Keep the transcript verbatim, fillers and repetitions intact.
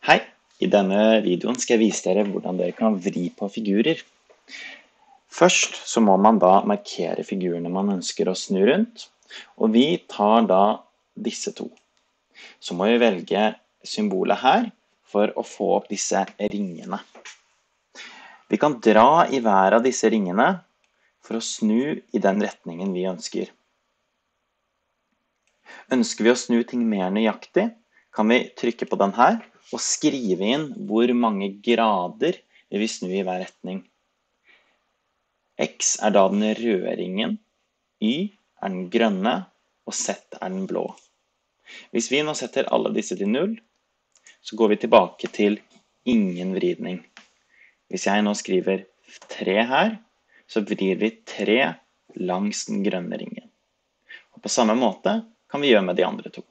Hei! I denne videoen skal jeg vise dere hvordan dere kan vri på figurer. Først så må man da markere figurene man ønsker å snu rundt, og vi tar da disse to. Så må vi velge symbolet her for å få opp disse ringene. Vi kan dra i hver av disse ringene for å snu i den retningen vi ønsker. Ønsker vi å snu ting mer nøyaktig, kan vi trykke på den her og skrive inn hvor mange grader vi vil snu i hver retning. X er da den røde ringen, Y er den grønne, og Z er den blå. Hvis vi nå setter alle disse til null, så går vi tilbake til ingen vridning. Hvis jeg nå skriver tre her, så vrir vi tre langs den grønne ringen. Og på samme måte kan vi gjøre med de andre to.